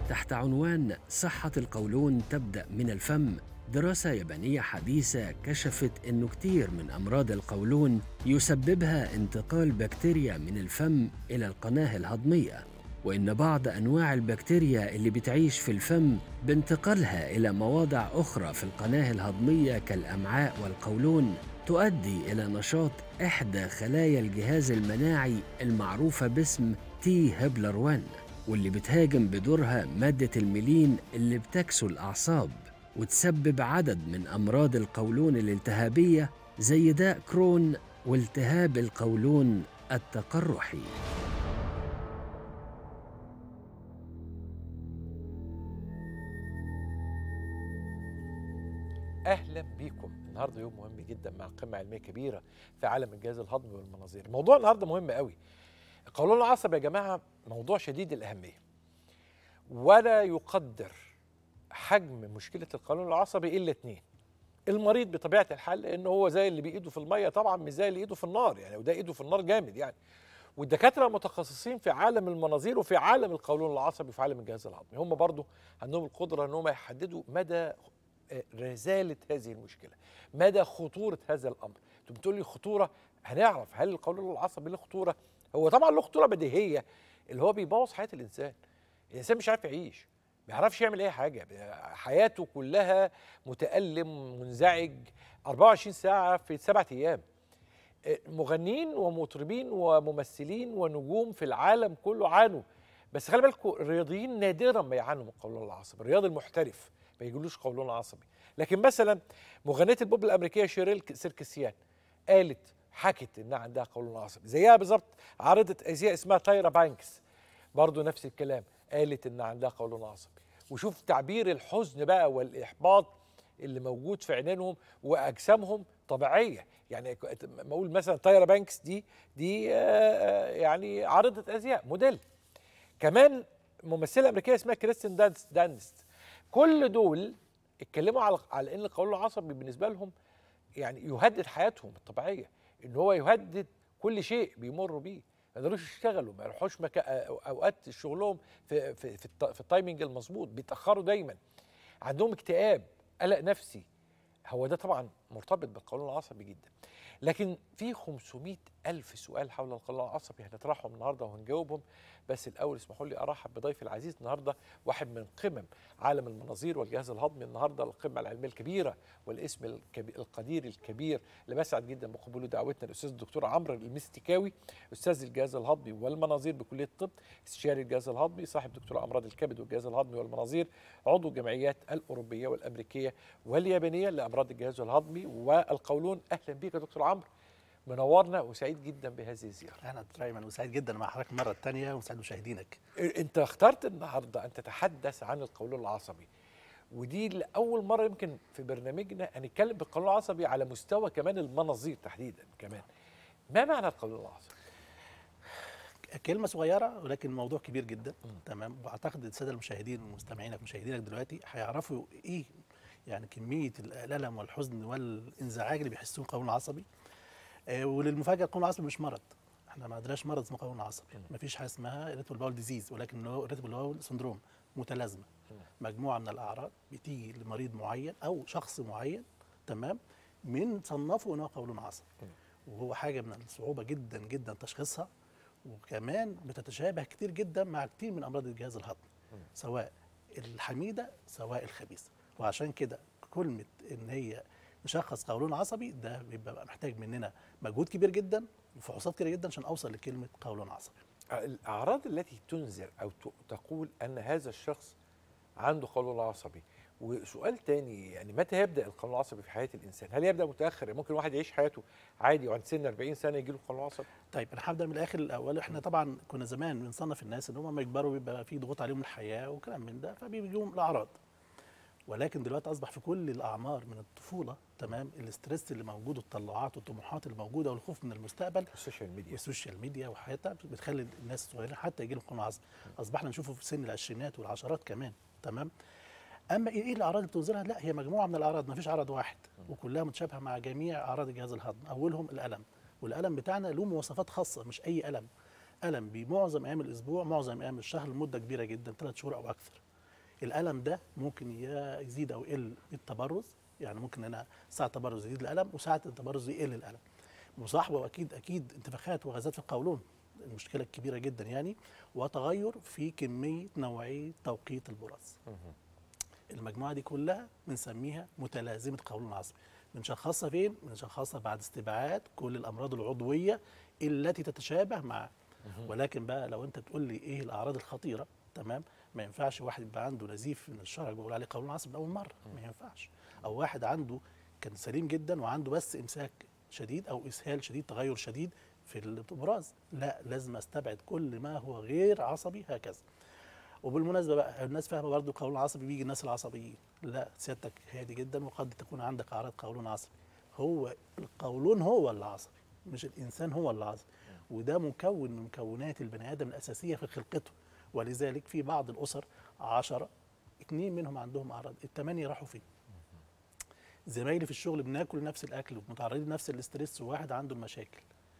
تحت عنوان صحة القولون تبدأ من الفم. دراسة يابانية حديثة كشفت إنه كتير من أمراض القولون يسببها انتقال بكتيريا من الفم إلى القناة الهضمية، وإن بعض أنواع البكتيريا اللي بتعيش في الفم بانتقالها إلى مواضع أخرى في القناة الهضمية كالأمعاء والقولون تؤدي إلى نشاط إحدى خلايا الجهاز المناعي المعروفة باسم تي هبلر 1، واللي بتهاجم بدورها مادة الميلين اللي بتكسو الأعصاب وتسبب عدد من أمراض القولون الالتهابية زي داء كرون والتهاب القولون التقرحي. اهلا بيكم. النهارده يوم مهم جدا مع قمه علميه كبيره في عالم الجهاز الهضمي والمناظير. موضوع النهارده مهم قوي. القولون العصبي يا جماعه موضوع شديد الاهميه، ولا يقدر حجم مشكله القولون العصبي الا اتنين: المريض بطبيعه الحال، لانه هو زي اللي بايده في الميه طبعا، مش زي اللي ايده في النار يعني، وده ايده في النار جامد يعني. والدكاتره المتخصصين في عالم المناظير وفي عالم القولون العصبي وفي عالم الجهاز الهضمي هم برضو عندهم القدره ان هم يحددوا مدى رزالة هذه المشكلة، مدى خطورة هذا الأمر. انتم بتقول لي خطورة، هنعرف هل القولون العصبي له خطورة؟ هو طبعا له خطورة بديهية، اللي هو بيبوظ حياة الإنسان. الإنسان مش عارف يعيش، ما بيعرفش يعمل أي حاجة، حياته كلها متألم منزعج 24 ساعة في 7 أيام. مغنيين ومطربين وممثلين ونجوم في العالم كله عانوا، بس خلي بالكم الرياضيين نادرا ما يعانوا من القولون العصبي. الرياضي المحترف ما يجيلوش قولون عصبي. لكن مثلا مغنيه البوب الامريكيه شيريل سيركسيان حكت انها عندها قولون عصبي. زيها بالظبط عارضه ازياء اسمها تايرا بانكس، برضو نفس الكلام، قالت ان عندها قولون عصبي. وشوف تعبير الحزن بقى والاحباط اللي موجود في عينينهم، واجسامهم طبيعيه. يعني ما اقول مثلا تايرا بانكس دي يعني عارضه ازياء، موديل. كمان ممثله امريكيه اسمها كريستين دانست. كل دول اتكلموا على ان القولون العصبي بالنسبه لهم يعني يهدد حياتهم الطبيعيه، ان هو يهدد كل شيء بيمروا بيه. ما يقدروش يشتغلوا، ما يروحوش اوقات شغلهم في التايمنج المظبوط، بيتاخروا دايما، عندهم اكتئاب، قلق نفسي. هو ده طبعا مرتبط بالقولون العصبي جدا. لكن في 500 ألف سؤال حول القولون العصبي هنطرحهم النهارده وهنجاوبهم. بس الأول اسمحوا لي أرحب بضيفي العزيز النهارده، واحد من قمم عالم المناظير والجهاز الهضمي النهارده، القمة العلمية الكبيرة والاسم القدير الكبير اللي بسعد جدا بقبول دعوتنا، الأستاذ الدكتور عمرو المستكاوي، أستاذ الجهاز الهضمي والمناظير بكلية الطب، استشاري الجهاز الهضمي، صاحب دكتوراه أمراض الكبد والجهاز الهضمي والمناظير، عضو الجمعيات الأوروبية والأمريكية واليابانية لأمراض الجهاز الهضمي والقولون. أهلا بيك يا دكتور عمرو، منورنا وسعيد جدا بهذه الزيارة. أهلا دايما وسعيد جدا مع حضرتك المرة الثانية وسعيد مشاهدينك. أنت اخترت النهارده أن تتحدث عن القولون العصبي، ودي لأول مرة يمكن في برنامجنا هنتكلم بالقولون العصبي على مستوى كمان المناظير تحديدا كمان. ما معنى القولون العصبي؟ كلمة صغيرة ولكن موضوع كبير جدا. تمام، واعتقد السادة المشاهدين ومستمعينك مشاهدينك دلوقتي هيعرفوا ايه يعني كمية الألم والحزن والانزعاج اللي بيحسوه القولون العصبي. وللمفاجأة القولون العصبي مش مرض. احنا ما عندناش مرض اسمه قولون عصبي، ما فيش حاجة اسمها irritable bowel disease، ولكن هو irritable bowel syndrome، متلازمة. مجموعة من الأعراض بتيجي لمريض معين أو شخص معين، تمام، من صنفه إنه قولون عصبي. وهو حاجة من الصعوبة جدا جدا تشخيصها، وكمان بتتشابه كتير جدا مع كتير من أمراض الجهاز الهضمي، سواء الحميدة سواء الخبيثة. وعشان كده كلمة إن هي نشخص قولون عصبي ده بيبقى محتاج مننا مجهود كبير جدا وفحوصات كتير جدا عشان أوصل لكلمة قولون عصبي. الأعراض التي تنذر أو تقول أن هذا الشخص عنده قولون عصبي. وسؤال تاني، يعني متى يبدأ القولون العصبي في حياة الإنسان؟ هل يبدأ متأخر؟ يعني ممكن واحد يعيش حياته عادي وعند سن 40 سنة يجي له قولون عصبي؟ طيب انا هبدا من الاخر الاول. احنا طبعا كنا زمان بنصنف الناس ان هم لما يكبروا بيبقى في ضغوط عليهم الحياه وكلام من ده فبيجيهم الاعراض، ولكن دلوقتي اصبح في كل الاعمار من الطفوله، تمام، الاسترس اللي موجود والطلعات والطموحات اللي موجوده والخوف من المستقبل والسوشيال ميديا وحياتها بتخلي الناس الصغيرين حتى يجي لهم قولون عصبي. اصبحنا نشوفه في سن العشرينات والعشرات كمان، تمام. اما ايه الاعراض اللي بتظهرها؟ لا، هي مجموعه من الاعراض، ما فيش عرض واحد، وكلها متشابهه مع جميع اعراض الجهاز الهضمي. اولهم الالم، والالم بتاعنا له مواصفات خاصه، مش اي الم. الم بمعظم ايام الاسبوع، معظم ايام الشهر لمده كبيره جدا، 3 شهور او اكثر. الالم ده ممكن يزيد او يقل بالتبرز، يعني ممكن انا ساعه التبرز يزيد الالم وساعه التبرز يقل الالم. مصاحبه اكيد انتفاخات وغازات في القولون، المشكله الكبيره جدا يعني، وتغير في كميه نوعيه توقيت البراز. المجموعه دي كلها بنسميها متلازمه قولون عصبي. بنشخصها فين؟ بنشخصها بعد استبعاد كل الامراض العضويه التي تتشابه معها. ولكن بقى لو انت تقول لي ايه الاعراض الخطيره، تمام، ما ينفعش واحد يبقى عنده نزيف من الشرج بقول عليه قولون عصبي من اول مره، ما ينفعش. او واحد عنده كان سليم جدا وعنده بس امساك شديد او اسهال شديد، تغير شديد في الابراز، لا، لازم استبعد كل ما هو غير عصبي هكذا. وبالمناسبه بقى الناس فاهمه برضه القولون العصبي بيجي الناس العصبيين، لا، سيادتك هادي جدا وقد تكون عندك اعراض قولون عصبي. هو القولون هو اللي عصبي، مش الانسان هو اللي عصبي، وده مكون من مكونات البني ادم الاساسيه في خلقته. ولذلك في بعض الاسر 10 2 منهم عندهم اعراض، ال8 راحوا فين؟ زمايلي في الشغل بناكل نفس الاكل ومتعرضين لنفس الاسترس وواحد عنده المشاكل.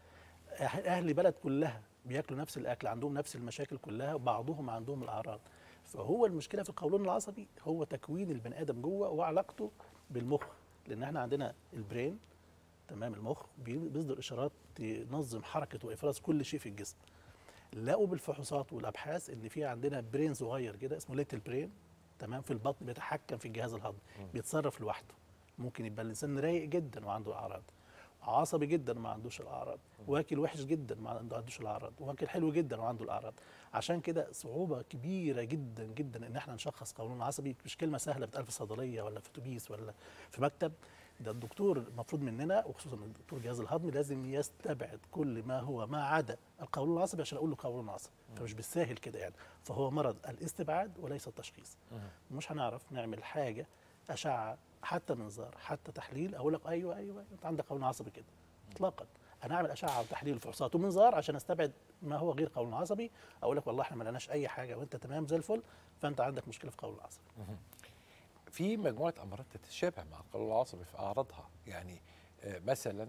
اهل بلد كلها بياكلوا نفس الاكل، عندهم نفس المشاكل كلها، وبعضهم عندهم الاعراض. فهو المشكله في القولون العصبي هو تكوين البني ادم جوه وعلاقته بالمخ، لان احنا عندنا البرين، تمام، المخ بيصدر اشارات تنظم حركه وافراز كل شيء في الجسم. لقوا بالفحوصات والابحاث ان في عندنا برين صغير كده اسمه ليتل برين، تمام، في البطن بيتحكم في الجهاز الهضمي، بيتصرف لوحده. ممكن يبقى الانسان رايق جدا وعنده اعراض، عصبي جدا وما عندوش الاعراض، واكل وحش جدا وما عندوش الاعراض، واكل حلو جدا وعنده الاعراض. عشان كده صعوبه كبيره جدا جدا ان احنا نشخص قولون عصبي، مش كلمه سهله بتقال في صيدليه ولا في اتوبيس ولا في مكتب. ده الدكتور المفروض مننا، وخصوصا الدكتور الجهاز الهضمي، لازم يستبعد كل ما هو ما عدا القولون العصبي عشان اقول له قولون عصبي. فمش بالساهل كده يعني، فهو مرض الاستبعاد وليس التشخيص. مش هنعرف نعمل حاجه اشعه، حتى منظار، حتى تحليل اقول لك ايوه انت عندك قولون عصبي كده، اطلاقا. انا اعمل اشعه وتحليل وفحوصات ومنظار عشان استبعد ما هو غير قولون عصبي، اقول لك والله احنا ما لقيناش اي حاجه وانت تمام زي الفل، فانت عندك مشكله في قولون عصبي. في مجموعه امراض تتشابه مع القولون العصبي في اعراضها، يعني مثلا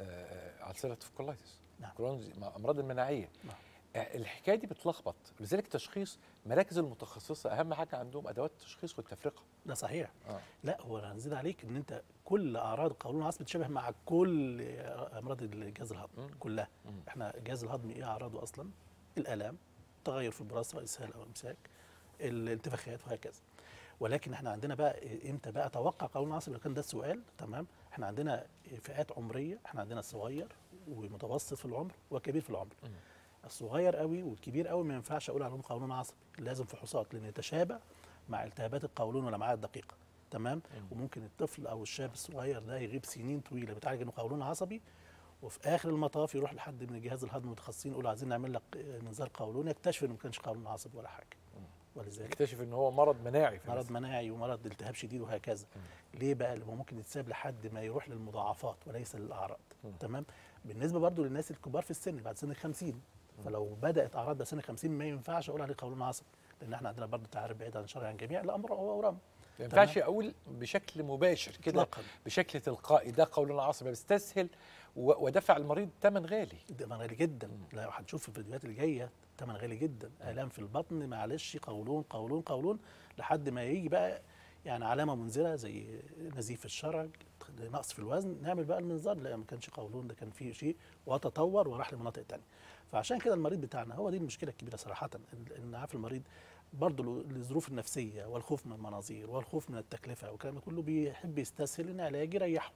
السيراتيف كولايتس، نعم. امراض المناعيه. نعم. الحكايه دي بتلخبط، لذلك تشخيص مراكز المتخصصه اهم حاجه عندهم ادوات التشخيص والتفرقه. ده صحيح. لا، هو انا هنزيد عليك ان انت كل اعراض القولون العصبي بتشابه مع كل امراض الجهاز الهضمي كلها. احنا الجهاز الهضمي ايه اعراضه اصلا؟ الالام، تغير في البراز سواء اسهال او امساك، الانتفاخات وهكذا. ولكن احنا عندنا بقى امتى بقى اتوقع قولون عصبي لو كان ده السؤال، تمام؟ احنا عندنا فئات عمريه، احنا عندنا الصغير ومتوسط في العمر وكبير في العمر. الصغير قوي والكبير قوي ما ينفعش اقول عليهم قولون عصبي، لازم فحوصات لان يتشابه مع التهابات القولون والامعاء الدقيقه، تمام؟ وممكن الطفل او الشاب الصغير ده يغيب سنين طويله بيتعالج انه قولون عصبي، وفي اخر المطاف يروح لحد من الجهاز الهضمي المتخصصين يقولوا عايزين نعمل لك منظار قولون، يكتشف انه ما كانش قولون عصبي ولا حاجه. ولذلك يكتشف ان هو مرض مناعي، مرض مناعي ومرض التهاب شديد وهكذا. ليه بقى؟ اللي هو ممكن يتساب لحد ما يروح للمضاعفات وليس للاعراض. تمام. بالنسبه برضو للناس الكبار في السن بعد سن ال50، فلو بدات اعراض بعد سن ال50 ما ينفعش اقول عليه قولون عصبي، لان احنا عندنا برضو تعريف بعيد عن الشرع عن جميع الامر هو اورام. ما ينفعش اقول بشكل مباشر كده بشكل تلقائي ده قولون عصبي، بستسهل ودفع المريض ثمن غالي. ثمن غالي جدا. لو هنشوف في الفيديوهات اللي جايه ثمن غالي جدا، الام في البطن، معلش، قولون قولون قولون، لحد ما يجي بقى يعني علامه منذره زي نزيف الشرج، نقص في الوزن، نعمل بقى المنظار، لا ما كانش قولون، ده كان فيه شيء وتطور وراح لمناطق ثانيه. فعشان كده المريض بتاعنا هو دي المشكله الكبيره صراحه، ان عارف المريض برضه للظروف النفسيه والخوف من المناظير والخوف من التكلفه والكلام ده كله بيحب يستسهل ان علاج يريحه.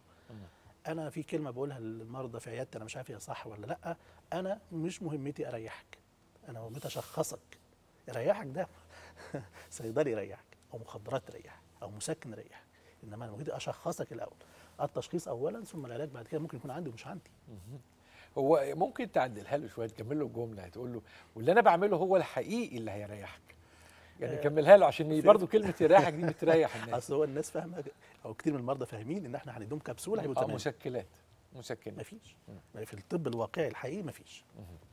انا في كلمه بقولها للمرضى في عيادتي، انا مش عارف هي صح ولا لا، انا مش مهمتي اريحك، انا مهمتي اشخصك. يريحك ده صيدلي يريحك، او مخدرات تريحك، او مسكن يريحك، انما انا مهمتي اشخصك الاول. التشخيص اولا ثم العلاج بعد كده، ممكن يكون عندي ومش عندي. هو ممكن تعدلها له شويه، تكمل له الجمله، هتقول له واللي انا بعمله هو الحقيقي اللي هيريحك، يعني كملها له عشان برضه كلمه يريحك دي بتريح الناس. اصل هو الناس فاهمه، او كتير من المرضى فاهمين ان احنا هنديهم كبسوله هيبقوا تمام. مسكنات مفيش. في الطب الواقعي الحقيقي مفيش.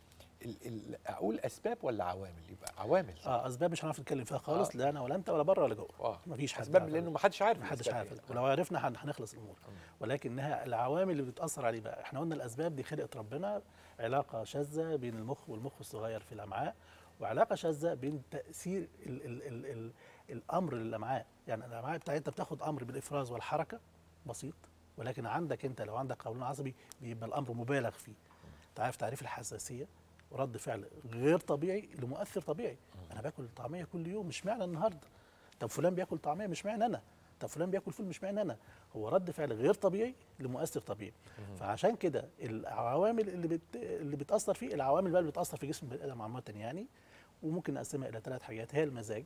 اقول اسباب ولا عوامل؟ يبقى عوامل. اسباب مش هنعرف نتكلم فيها خالص، لا انا ولا انت ولا بره ولا جوه. مفيش حد اسباب لانه ما حدش عارف. ما حدش عارف، ولو عرفنا هنخلص الامور. ولكنها العوامل اللي بتاثر عليه بقى، احنا قلنا الاسباب دي خلقت ربنا، علاقه شاذه بين المخ والمخ الصغير في الامعاء، وعلاقه شاذه بين تاثير ال الامر اللي معاه. يعني الامعاء بتاعتها بتاخد امر بالافراز والحركه بسيط، ولكن عندك انت لو عندك قولون عصبي بيبقى الامر مبالغ فيه. انت عارف تعريف الحساسيه؟ ورد فعل غير طبيعي لمؤثر طبيعي. انا باكل طعميه كل يوم، مش معنى النهارده. طب فلان بياكل طعميه، مش معنى انا. طب فلان بياكل فول، مش معنى انا. هو رد فعل غير طبيعي لمؤثر طبيعي. فعشان كده العوامل اللي بتاثر فيه، العوامل بقى اللي بتاثر في جسم البني ادم عامه يعني، وممكن نقسمها الى 3 حاجات. هي المزاج،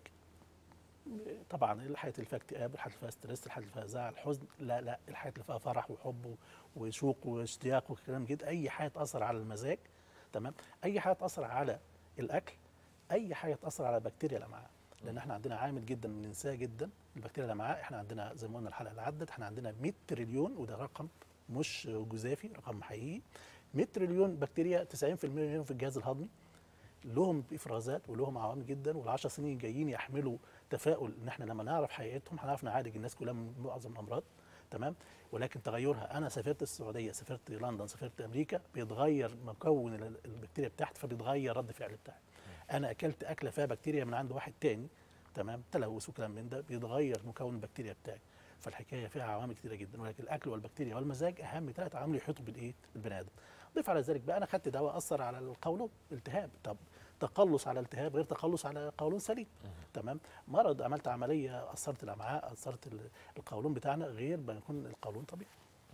طبعا الحاجات اللي فيها اكتئاب، الحاجات اللي فيها ستريس، الحاجات اللي فيها زعل، حزن، لا الحاجات اللي فيها فرح وحب وشوق واشتياق وكلام جد، اي حاجه تاثر على المزاج. تمام. اي حاجه تاثر على الاكل، اي حاجه تاثر على بكتيريا الامعاء. لان احنا عندنا عامل جدا بننساه جدا، البكتيريا الامعاء. احنا عندنا زي ما قلنا الحلقه اللي عدت، احنا عندنا 100 تريليون، وده رقم مش جزافي، رقم حقيقي. 100 تريليون بكتيريا، 90% منهم في الجهاز الهضمي، لهم افرازات ولهم عوامل جدا. وال10 سنين جايين يحملوا تفاؤل ان احنا لما نعرف حقيقتهم هنعرف نعالج الناس كلها من معظم الامراض. تمام. ولكن تغيرها، انا سافرت السعوديه، سافرت لندن، سافرت امريكا، بيتغير مكون البكتيريا بتاعتي، فبيتغير رد فعل بتاعي. انا اكلت اكله فيها بكتيريا من عند واحد تاني، تمام، تلوث وكلام من ده، بيتغير مكون البكتيريا بتاعي. فالحكايه فيها عوامل كثيره جدا، ولكن الاكل والبكتيريا والمزاج اهم 3 عوامل يحيطوا بالايه؟ بالبني ادم. ضيف على ذلك بقى، انا خدت دواء اثر على القولون، التهاب. طب تقلص على التهاب غير تقلص على قولون سليم. تمام. مرض، عملت عمليه اثرت الامعاء، اثرت القولون بتاعنا، غير ما يكون القولون طبيعي.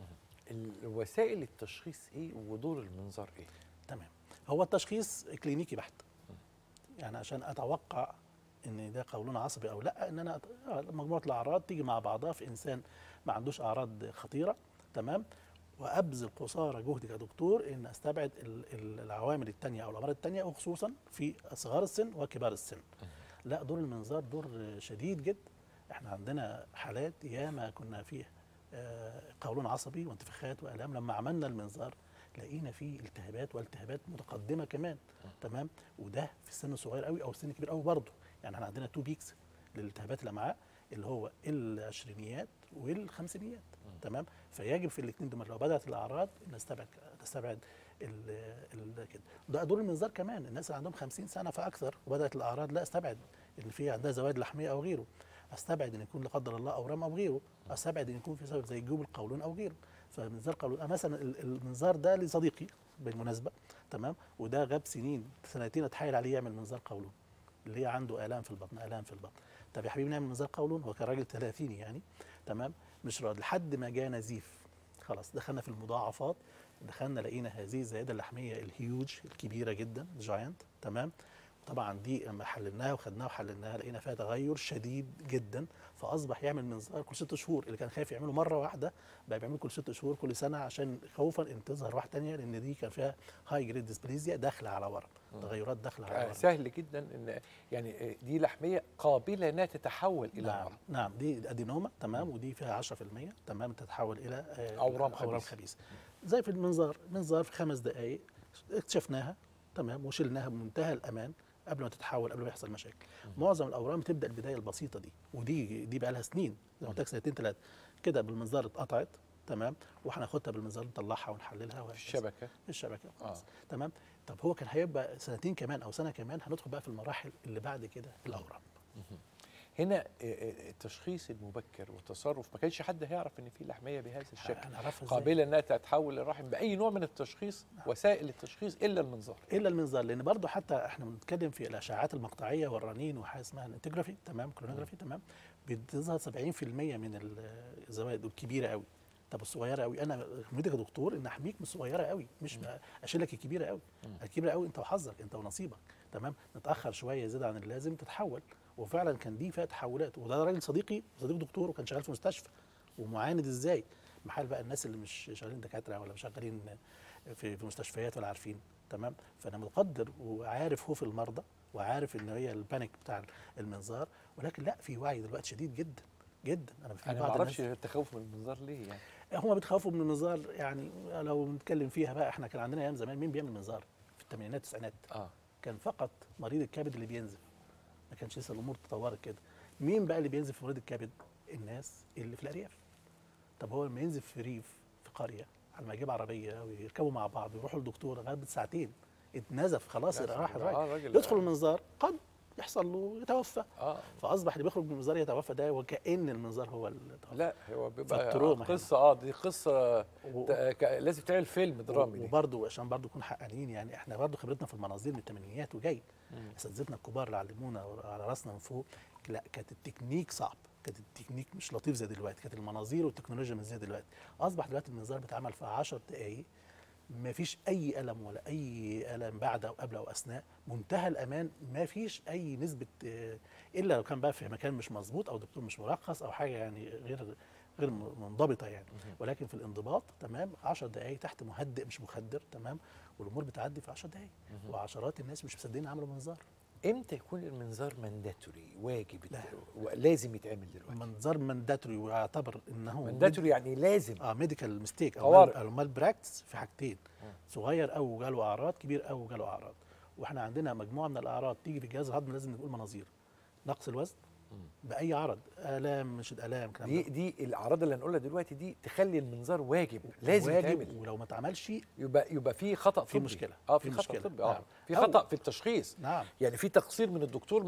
الوسائل التشخيص ايه ودور المنظار ايه؟ تمام. هو التشخيص كلينيكي بحت. يعني عشان اتوقع ان ده قولون عصبي او لا، ان انا مجموعه الاعراض تيجي مع بعضها في انسان ما عندوش اعراض خطيره. تمام. وابذل قصارى جهدي كدكتور ان استبعد العوامل الثانيه او الامراض الثانيه، وخصوصا في صغار السن وكبار السن. لا، دور المنظار دور شديد جدا. احنا عندنا حالات ياما كنا فيها قولون عصبي وانتفاخات والام، لما عملنا المنظار لقينا فيه التهابات، والتهابات متقدمه كمان. تمام. وده في السن الصغير قوي او السن الكبير قوي برضه. يعني احنا عندنا 2 بيكس للالتهابات الامعاء، اللي هو العشرينيات والخمسينيات. تمام. فيجب في الاثنين دول لو بدات الاعراض نستبعد كده. ده دور المنظار كمان. الناس اللي عندهم 50 سنه فاكثر وبدات الاعراض، لا استبعد ان في عندها زوائد لحميه او غيره. استبعد ان يكون لا قدر الله اورام او غيره. استبعد ان يكون في سبب زي جيوب القولون او غيره. فمنظار قولون مثلا، المنظار ده لصديقي بالمناسبه. تمام. وده غاب سنين، 2 اتحايل عليه يعمل منظار قولون، اللي هي عنده الام في البطن، الام في البطن. طب يا حبيبي نعمل منظار قولون، هو كان راجل 30 يعني. تمام. مش راضي لحد ما جاء نزيف. خلاص دخلنا في المضاعفات، دخلنا لقينا هذه الزياده اللحميه الهيوج الكبيره جدا، جاينت. تمام. طبعا دي لما حللناها وخدناها وحللناها لقينا فيها تغير شديد جدا، فاصبح يعمل منظار كل 6 شهور. اللي كان خايف يعمله مره واحده بقى بيعمله كل 6 شهور، كل سنه، عشان خوفا ان تظهر واحده ثانيه، لان دي كان فيها هاي جريد ديسبليزيا داخله على ورم، تغيرات داخله على ورم. سهل جدا ان يعني دي لحميه قابله انها تتحول الى نعم ورم. نعم، دي ادينوما. تمام. ودي فيها 10%. تمام. تتحول الى اورام خبيثه. زي في المنظار، منظار في 5 دقائق اكتشفناها. تمام. وشلناها بمنتهى الامان قبل ما تتحول، قبل ما يحصل مشاكل. معظم الاورام بتبدا البدايه البسيطه دي، ودي بقى لها سنين، زي ما قلت لك 2 3 كده بالمنظار اتقطعت. تمام. وهناخدها بالمنظار نطلعها ونحللها في الشبكه. في الشبكه. تمام. طب هو كان هيبقى 2 كمان او سنه كمان، هندخل بقى في المراحل اللي بعد كده الاورام. هنا التشخيص المبكر والتصرف، ما كانش حد هيعرف ان في لحميه بهذا الشكل قابله انها تتحول للرحم باي نوع من التشخيص. وسائل التشخيص الا المنظار. لان برضه حتى احنا بنتكلم في الاشعاعات المقطعيه والرنين وحاجه اسمها الانتجرافي. تمام. كولونوجرافي. تمام. بتظهر 70% من الزوائد الكبيره قوي. طب الصغيره قوي، انا مهمتي كدكتور ان احميك من الصغيره قوي، مش اشيلك الكبيره قوي. الكبيره قوي انت وحظك، انت ونصيبك. تمام. نتاخر شويه زياده عن اللازم تتحول. وفعلا كان دي فيها تحولات. وده راجل صديقي، صديق دكتور، وكان شغال في مستشفى ومعاند ازاي. محال بقى الناس اللي مش شغالين دكاتره ولا مش شغالين في مستشفيات ولا عارفين. تمام. فانا متقدر وعارف خوف المرضى، وعارف ان هي البانيك بتاع المنظار. ولكن لا، في وعي دلوقتي شديد جدا جدا. انا ما اعرفش التخوف من المنظار ليه يعني. هم بيتخوفوا من المنظار. يعني لو بنتكلم فيها بقى، احنا كان عندنا ايام زمان مين بيعمل منظار في الثمانينات والتسعينات؟ كان فقط مريض الكبد اللي بينزف، ما كانش لسه الامور تطورت كده. مين بقى اللي بينزف في مريض الكبد؟ الناس اللي في الارياف. طب هو لما ينزف في ريف، في قريه، على ما يجيب عربيه ويركبوا مع بعض ويروحوا للدكتور غالبا 2 ساعتين اتنزف خلاص، لازم راح يبقى الراجل يدخل المنظار قد يحصل له يتوفى. فاصبح اللي بيخرج من المنظار يتوفى ده وكأن المنظار هو اللي توفى. لا هو بيبقى قصه دي قصه لازم تعمل فيلم درامي. وبرضه عشان برضه نكون حقانيين، يعني احنا برضه خبرتنا في المناظير من الثمانينيات وجاي، اساتذتنا الكبار اللي علمونا على راسنا من فوق، لا كانت التكنيك صعب، كانت التكنيك مش لطيف زي دلوقتي، كانت المناظير والتكنولوجيا مش زي دلوقتي. اصبح دلوقتي المنظار بيتعمل في 10 دقائق، ما فيش اي الم ولا اي الم بعد او قبل او اثناء، منتهى الامان، ما فيش اي نسبه الا لو كان بقى في مكان مش مظبوط او دكتور مش مرخص او حاجه يعني غير منضبطه يعني، ولكن في الانضباط تمام 10 دقائق تحت مهدئ مش مخدر تمام، والامور بتعدي في 10 دقائق، وعشرات الناس مش مصدقين عملوا منظار. امتى يكون المنظار مانداتوري واجب لازم يتعمل دلوقتي؟ منظار مانداتوري ويعتبر انه مانداتوري يعني لازم ميديكال ميستيك او مال براكتس في حاجتين، صغير او جاله اعراض، كبير او جاله اعراض. واحنا عندنا مجموعه من الاعراض تيجي في الجهاز الهضمي لازم نقول مناظير. نقص الوزن باي عرض، الام مش الالام، دي الاعراض اللي هنقولها دلوقتي دي تخلي المنظار واجب، لازم يتعمل، ولو ما اتعملش يبقى في خطا في مشكله. في خطا طبي نعم. في خطا في التشخيص. نعم. يعني في تقصير من الدكتور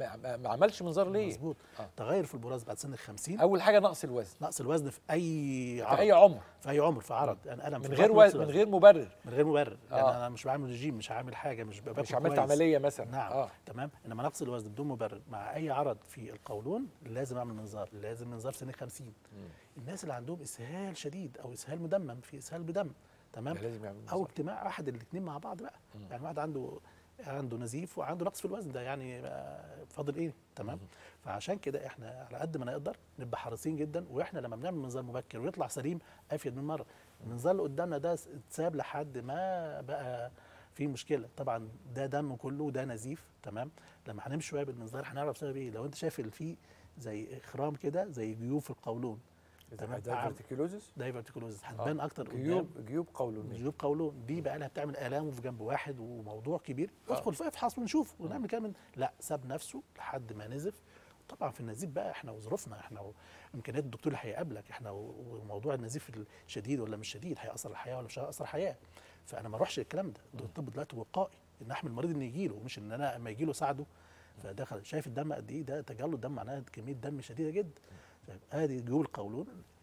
ما عملش منظار ليه. مظبوط. تغير في البراز بعد سن ال50. اول حاجه نقص الوزن. نقص الوزن في اي عرض، في اي عمر، في اي عمر، في عرض يعني الم من غير مبرر، من غير مبرر. يعني انا مش بعمل رجيم، مش عامل حاجه، مش عملت عمليه مثلا. نعم. تمام. انما نقص الوزن بدون مبرر مع اي عرض في القولون لازم اعمل منظار، لازم منظار سن 50. الناس اللي عندهم اسهال شديد او اسهال مدمم، في اسهال بدم تمام، لازم يعمل منظار. او اجتماع احد الاثنين مع بعض بقى. يعني واحد عنده نزيف وعنده نقص في الوزن، ده يعني فاضل ايه؟ تمام. فعشان كده احنا على قد ما نقدر نبقى حريصين جدا، واحنا لما بنعمل منظار مبكر ويطلع سليم افيد من مره. المنظار اللي قدامنا ده اتساب لحد ما بقى في مشكله، طبعا ده دم كله وده نزيف تمام. لما هنمشي شويه بالمنظار هنعرف سبب ايه. لو انت شايف اللي فيه زي اخرام كده، زي جيوب في القولون، تمام، دايفرتيكولوزس هتبان اكتر جيوب قولون. جيوب قولون دي بقى لها بتعمل الام في جنب واحد وموضوع كبير. ادخل فيها افحص ونشوف ونعمل كده لا ساب نفسه لحد ما نزف. طبعا في النزيف بقى احنا وظروفنا، احنا وامكانيات الدكتور اللي هيقابلك، احنا وموضوع النزيف الشديد ولا مش شديد، هيأثر الحياه ولا مش هيأثر الحياه. فانا ما اروحش الكلام ده، الطب دلوقتي وقائي، ان احمي المريض ان يجي له، مش ان انا اما يجي له ساعده. فدخل شايف الدم قد ايه، ده تجلط دم معناها كميه دم شديده جدا. ادي جيوب القولون،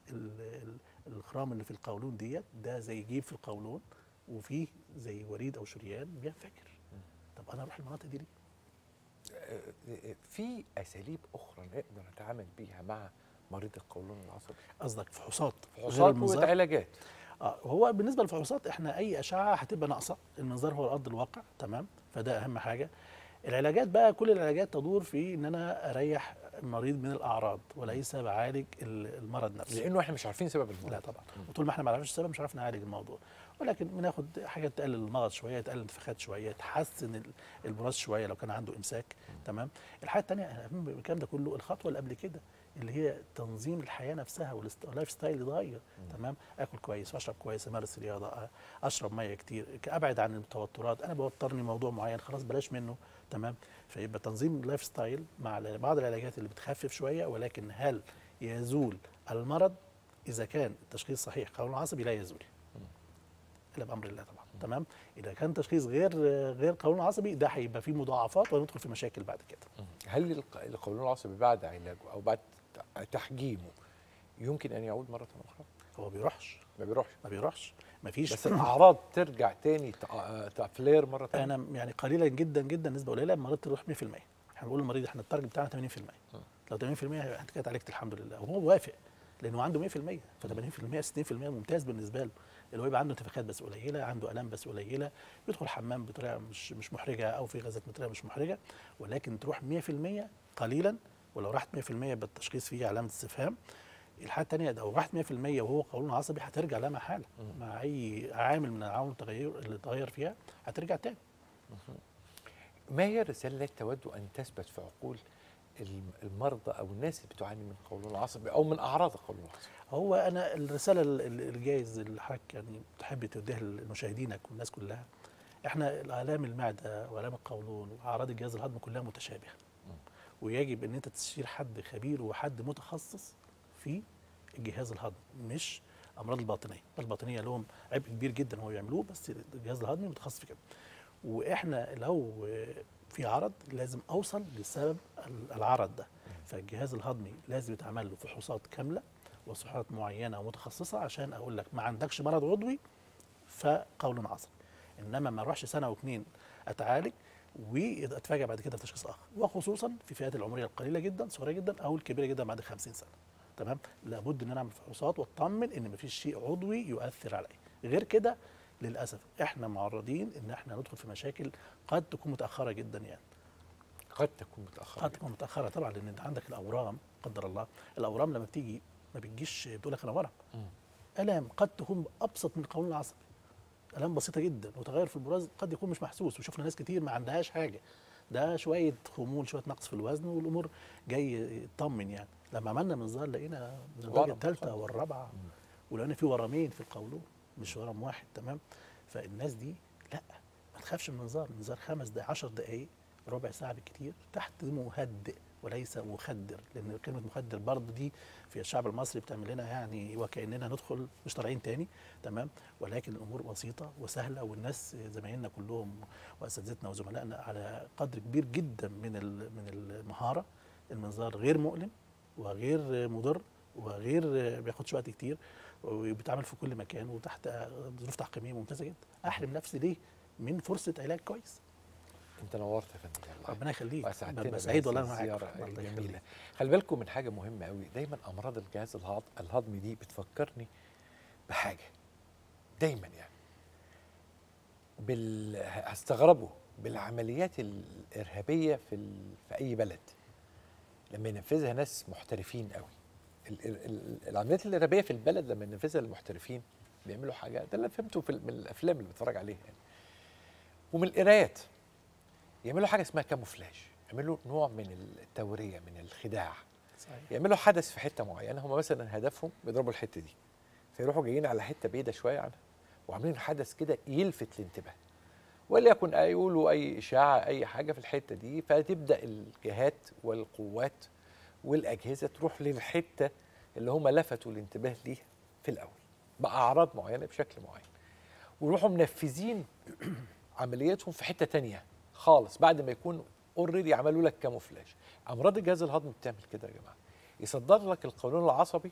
الخرام اللي في القولون ديت، ده زي جيب في القولون وفيه زي وريد او شريان بينفجر. طب انا اروح المناطق دي ليه؟ في اساليب اخرى نقدر نتعامل بيها مع مريض القولون العصبي؟ قصدك فحوصات وعلاجات؟ هو بالنسبه للفحوصات احنا اي اشعه هتبقى ناقصه، المنظار هو ارض الواقع تمام، فده اهم حاجه. العلاجات بقى كل العلاجات تدور في ان انا اريح المريض من الاعراض وليس بعالج المرض نفسه، لانه احنا مش عارفين سبب المرض. لا طبعا، وطول ما احنا ما نعرفش السبب مش عارف نعالج الموضوع، ولكن بناخد حاجات تقلل المرض شويه، تقلل الانتفاخات شويه، تحسن البراز شويه لو كان عنده امساك تمام. الحاجه الثانيه اهم من الكلام ده كله الخطوه اللي قبل كده، اللي هي تنظيم الحياه نفسها واللايف ستايل يتغير تمام. اكل كويس واشرب كويس، امارس رياضه، اشرب ميه كتير، ابعد عن التوترات، انا بوترني موضوع معين خلاص بلاش منه تمام. فيبقى تنظيم اللايف ستايل مع بعض العلاجات اللي بتخفف شويه، ولكن هل يزول المرض؟ اذا كان التشخيص صحيح قولون عصبي لا يزول الا بامر الله طبعا تمام. اذا كان تشخيص غير قولون عصبي ده هيبقى فيه مضاعفات وندخل في مشاكل بعد كده. هل القولون العصبي بعد علاجه او بعد تحجيمه يمكن ان يعود مره اخرى؟ هو ما بيروحش مفيش، بس الاعراض ترجع تاني تفلير مره ثانيه. انا يعني قليلا جدا جدا، نسبه قليله المريض تروح 100%. احنا بنقول للمريض احنا التارجت بتاعنا 80%. لو 80% انت كده اتعالجت الحمد لله، وهو موافق لانه عنده 100%، ف 80% 60% ممتاز بالنسبه له. اللي هو يبقى عنده انتفاخات بس قليله، عنده الام بس قليله، يدخل حمام بطريقه مش محرجه او في غازات بطريقه مش محرجه، ولكن تروح 100% قليلا. ولو راحت 100% يبقى التشخيص فيه علامه استفهام. الحاجه الثانيه لو راحت 100% وهو قولون عصبي هترجع لها محاله، مع اي عامل من العوامل اللي تغير فيها هترجع تاني. ما هي الرساله التي تود ان تثبت في عقول المرضى او الناس اللي بتعاني من القولون العصبي او من اعراض القولون العصبي؟ هو انا الرساله الجايز اللي حضرتك يعني تحب توديها لمشاهدينك والناس كلها، احنا الام المعده والام القولون واعراض الجهاز الهضمي كلها متشابهه، ويجب ان انت تستشير حد خبير وحد متخصص في الجهاز الهضمي، مش امراض الباطنيه. الباطنيه لهم عبء كبير جدا هو يعملوه، بس الجهاز الهضمي متخصص في كده. واحنا لو في عرض لازم اوصل لسبب العرض ده، فالجهاز الهضمي لازم يتعمل له فحوصات كامله وفحوصات معينه ومتخصصه عشان اقول لك ما عندكش مرض عضوي فقولون عصبي. انما ما اروحش سنه واثنين اتعالج واتفاجئ بعد كده بتشخيص اخر، وخصوصا في الفئات العمريه القليله جدا صغيره جدا او الكبيره جدا بعد 50 سنه. تمام، لابد ان انا اعمل فحوصات واطمن ان مفيش شيء عضوي يؤثر عليا. غير كده للاسف احنا معرضين ان احنا ندخل في مشاكل قد تكون متاخره جدا يعني. قد تكون متاخره. قد تكون متاخره طبعا، لان انت عندك الاورام قدر الله، الاورام لما بتيجي ما بتجيش بتقول لك انا ورم. الام قد تكون ابسط من القولون العصبي، الام بسيطه جدا، وتغير في البراز قد يكون مش محسوس، وشفنا ناس كتير ما عندهاش حاجه، ده شويه خمول شويه نقص في الوزن والامور جاي يطمن يعني. لما عملنا منظار لقينا من الدرجه الثالثه والرابعه، ولقينا في ورمين في القولون مش ورم واحد. تمام، فالناس دي لا ما تخافش من المنظار، المنظار 5 دقائق 10 دقائق ربع ساعه بالكتير تحت مهدئ وليس مخدر، لان كلمه مخدر برضه دي في الشعب المصري بتعمل لنا يعني وكاننا ندخل مش طالعين تاني. تمام، ولكن الامور بسيطه وسهله، والناس زمايلنا كلهم واساتذتنا وزملائنا على قدر كبير جدا من المهاره. المنظار غير مؤلم وغير مضر وغير بياخدش وقت كتير، وبيتعمل في كل مكان وتحت ظروف تعقيميه ممتازه جدا. احرم نفسي ليه من فرصه علاج كويس؟ انت نورت يا فندم والله، ربنا يخليك، ببقى سعيد والله معاك. زياره جميله. خلي بالكم من حاجه مهمه قوي، دايما امراض الجهاز الهضمي دي بتفكرني بحاجه دايما يعني هستغربوا بالعمليات الارهابيه في اي بلد لما ينفذها ناس محترفين قوي. العمليات الارهابيه في البلد لما ينفذها المحترفين بيعملوا حاجه، ده اللي فهمته من الافلام اللي بتفرج عليها يعني ومن القرايات. يعملوا حاجه اسمها كاموفلاج، يعملوا نوع من التوريه من الخداع. صحيح. يعملوا حدث في حته معينه، هم مثلا هدفهم بيضربوا الحته دي، فيروحوا جايين على حته بعيده شويه عنها وعاملين حدث كده يلفت الانتباه، وليكن يقولوا اي اشاعه اي حاجه في الحته دي، فتبدا الجهات والقوات والاجهزه تروح للحته اللي هم لفتوا الانتباه ليها في الاول باعراض معينه بشكل معين، ويروحوا منفذين عملياتهم في حته تانية خالص بعد ما يكون اوريدي عملوا لك كاموفلاج. امراض الجهاز الهضمي بتعمل كده يا جماعه، يصدر لك القولون العصبي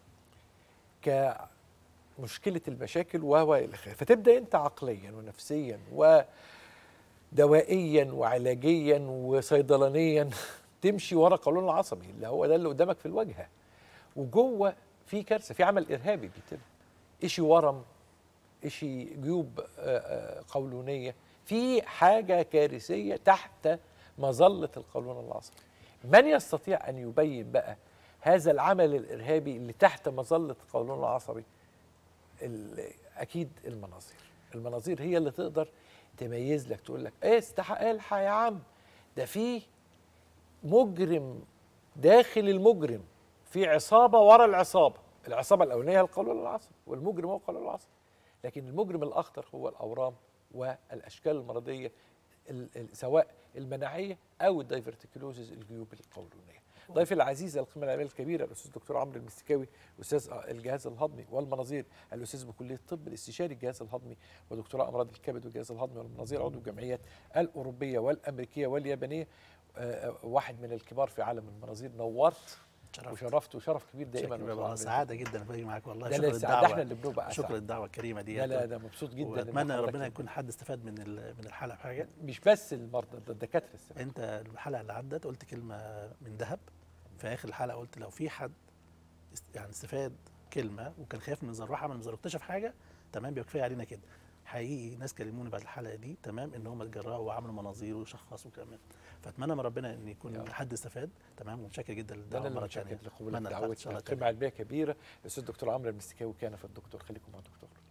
كمشكله المشاكل والى اخره، فتبدا انت عقليا ونفسيا ودوائيا وعلاجيا وصيدلانيا تمشي ورا القولون العصبي اللي هو ده اللي قدامك في الواجهه، وجوه في كارثه، في عمل ارهابي بيتم، اشي ورم، اشي جيوب قولونيه، في حاجه كارثيه تحت مظله القولون العصبي. من يستطيع ان يبين بقى هذا العمل الارهابي اللي تحت مظله القولون العصبي؟ اكيد المناظير هي اللي تقدر تميز لك، تقول لك ايه الحق يا عم، ده في مجرم داخل المجرم، في عصابه ورا العصابه الاولانيه هي القولون العصبي والمجرم هو القولون العصبي، لكن المجرم الاخطر هو الاورام والاشكال المرضيه سواء المناعيه او الدايفرتيكلوزز الجيوب القولونيه. ضيفي العزيز القيمه العلميه الكبيره الاستاذ دكتور عمرو المستكاوي، استاذ الجهاز الهضمي والمناظير، الاستاذ بكليه الطب، الاستشاري الجهاز الهضمي ودكتوراه امراض الكبد والجهاز الهضمي والمناظير، عضو الجمعيات الاوروبيه والامريكيه واليابانيه، واحد من الكبار في عالم المناظير. نورت وشرفت، وشرف كبير دايما والله، سعاده جدا باجي معاك والله. شكرا للدعوه، احنا اللي بنبقى شكرا للدعوه الكريمه دي. لا ده مبسوط جدا، واتمنى ربنا يكون حد استفاد من الحلقه بحاجه، مش بس المرضى، ده الدكاتره استفادوا. انت الحلقه اللي عدت قلت كلمه من ذهب في اخر الحلقه، قلت لو في حد يعني استفاد كلمه وكان خايف من منظار، راح عمل منظار واكتشف حاجه، تمام، يبقى كفايه علينا كده. حقيقي ناس كلموني بعد الحلقه دي، تمام، ان هم اتجرأوا وعملوا مناظير وشخصوا كمان، فاتمنى من ربنا ان يكون حد استفاد، تمام. ومتشكر جدا للدعوه مره ثانيه، لقبول الدعوه. قيمه علميه كبيره. الاستاذ دكتور عمرو المستكاوي كان في الدكتور، خليكم مع الدكتور.